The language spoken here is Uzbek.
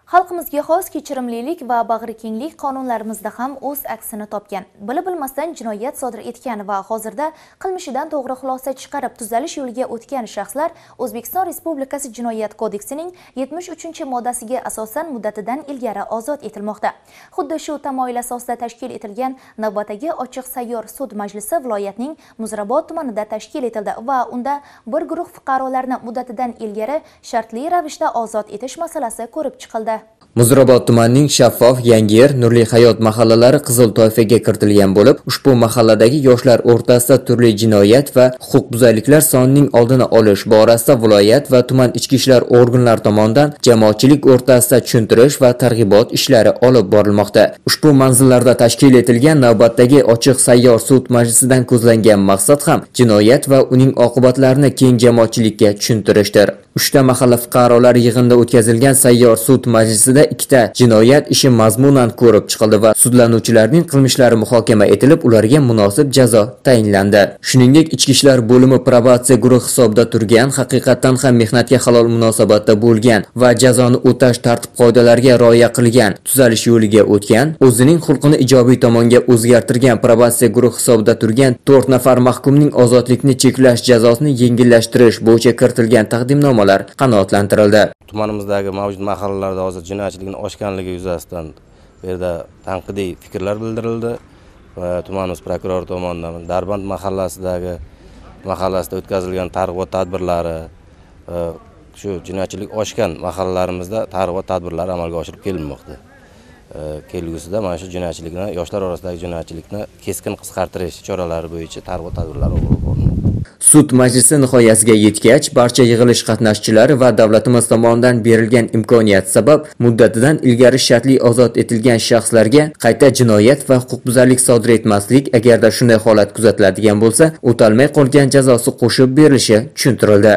Xalqimizga xos kechirimlilik va bag'rikenglik qonunlarimizda ham o'z aksini topgan. Bilib-bilmasdan jinoyat sodir etgan va hozirda qilmishidan to'g'ri xulosa chiqarib tuzalish yo'liga o'tgan shaxslar O'zbekiston Respublikasi Jinoyat kodeksining 73-moddasiga asosan muddatidan ilgari ozod etilmoqda. Xuddi shu tamoyil asosida tashkil etilgan navbatdagi ochiq sayyor sud majlisi viloyatning Muzrabot tumanida tashkil etildi va unda bir guruh fuqarolarni muddatidan ilgari shartli ravishda ozod etish masalasi ko'rib chiqildi. Muzrabot tumanining Shaffof, Yangiyer, Nurli hayot mahallalari qizil toifaga kiritilgan bo'lib, ushbu mahalladagi yoshlar o'rtasida turli jinoyat va huquqbuzarliklar sonining oldini olish borasida viloyat va tuman ichki ishlar organlari tomonidan jamoatchilik o'rtasida tushuntirish va targ'ibot ishlari olib borilmoqda. Ushbu manzillarda tashkil etilgan navbatdagi ochiq sayyor sud majlisidan ko'zlangan maqsad ham jinoyat va uning oqibatlarini keng jamoatchilikka tushuntirishdir. 3 ta mahalla fuqarolari yig'inida o'tkazilgan sayyor sud majlisida 2 ta jinoyat ishi mazmunan ko'rib chiqildi va sudlanuvchilarning qilmishlari muhokama etilib, ularga munosib jazo tayinlandi. Shuningdek, ichki ishlar bo'limi probatsiya guruhi hisobida turgan, haqiqatan ham mehnatga halol munosabatda bo'lgan va jazoni o'tash tartib-qoidalariga rioya qilgan, tuzalish yo'liga o'tgan, o'zining xulqini ijobiy tomonga o'zgartirgan probatsiya guruhi hisobida turgan 4 nafar mahkumning ozodlikni cheklash jazosini yengillashtirish bo'yicha kiritilgan taqdimnomalar qanoatlantirildi. Tumanimizdagi mavjud mahallalarda hozir jinoyatchilikning oshganligi yuzasidan bu yerda tanqidiy fikrlar bildirildi va tumanimiz prokurori tomonidan Darband mahallasida o'tkazilgan targ'ibot tadbirlari, shu jinoyatchilik oshgan mahallalarimizda targ'ibot tadbirlari amalga oshirib kelinmoqda. Kelgusida mana shu jinoyatchilikni, yoshlar orasidagi jinoyatchilikni keskin qisqartirish choralari bo'yicha targ'ibot tadbirlari olib borilmoqda. Sud majlisi nihoyasiga yetgach, barcha yig'ilish qatnashchilari va davlatimiz tomonidan berilgan imkoniyat sabab muddatidan ilgari shartli ozod etilgan shaxslarga qayta jinoyat va huquqbuzarlik sodir etmaslik, agarda shunday holat kuzatiladigan bo'lsa, o'talmay qolgan jazosi qo'shib berilishi tushuntirildi.